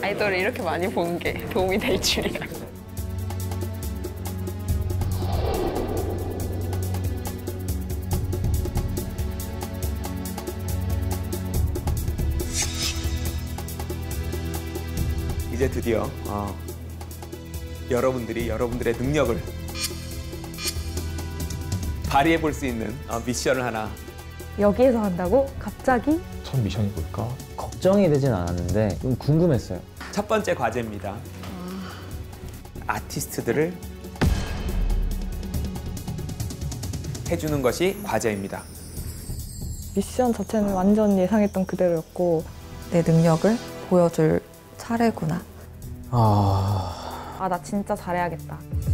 아이돌을 이렇게 많이 본 게 도움이 될 줄이야. 이제 드디어 여러분들이 여러분들의 능력을 발휘해 볼 수 있는 미션을 하나. 여기에서 한다고? 갑자기? 첫 미션이 뭘까? 걱정이 되진 않았는데 좀 궁금했어요. 첫 번째 과제입니다. 아티스트들을 해주는 것이 과제입니다. 미션 자체는 완전 예상했던 그대로였고 내 능력을 보여줄 차례구나. 아, 나 진짜 잘해야겠다.